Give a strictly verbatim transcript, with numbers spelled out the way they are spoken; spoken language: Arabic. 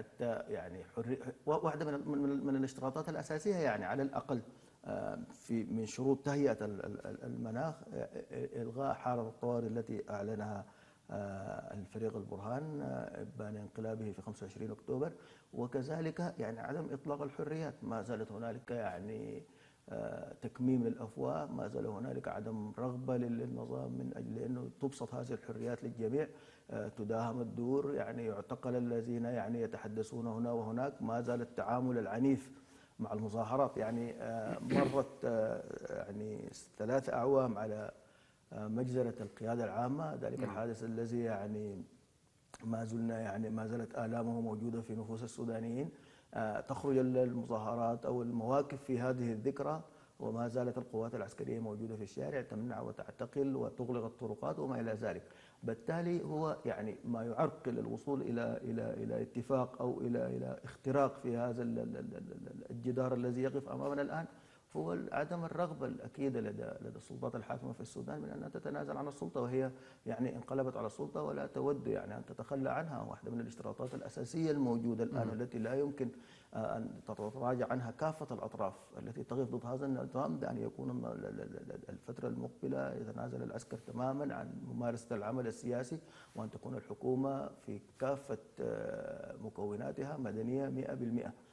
حتى يعني حري واحدة من من من الاشتراطات الأساسية يعني على الأقل آه، في من شروط تهيئة ال- ال- المناخ آه، إلغاء حالة الطوارئ التي أعلنها آه، الفريق البرهان آه، إبان انقلابه في خمسة وعشرين أكتوبر. وكذلك يعني عدم إطلاق الحريات، ما زالت هنالك يعني آه، تكميم للأفواه، ما زال هنالك عدم رغبة للنظام من أجل أنه تبسط هذه الحريات للجميع. آه، تداهم الدور، يعني يعتقل الذين يعني يتحدثون هنا وهناك، ما زال التعامل العنيف مع المظاهرات. يعني آه، مرت آه، يعني ثلاث أعوام على آه، مجزرة القيادة العامة، ذلك نعم. الحادث الذي يعني ما زلنا يعني ما زالت آلامه موجودة في نفوس السودانيين. آه، تخرج المظاهرات أو المواقف في هذه الذكرى، وما زالت القوات العسكرية موجودة في الشارع تمنع وتعتقل وتغلق الطرقات وما إلى ذلك. بالتالي هو يعني ما يعرقل الوصول إلى إلى إلى اتفاق أو إلى إلى اختراق في هذا ال- ال- ال- ال- الجدار الذي يقف أمامنا الآن، هو عدم الرغبة الأكيدة لدى لدى السلطات الحاكمة في السودان من أن تتنازل عن السلطة، وهي يعني انقلبت على السلطة ولا تود يعني أن تتخلى عنها. واحدة من الاشتراطات الأساسية الموجودة الآن مم. التي لا يمكن آه، أن تتراجع عنها كافة الأطراف التي تقف ضد هذا النظام، بأن يكون الم- ال- ال- ال- الفترة المقبلة يتنازل العسكر تماما عن ممارسة العمل السياسي، وأن تكون الحكومة في كافة آه، مكوناتها مدنية مئة بالمئة.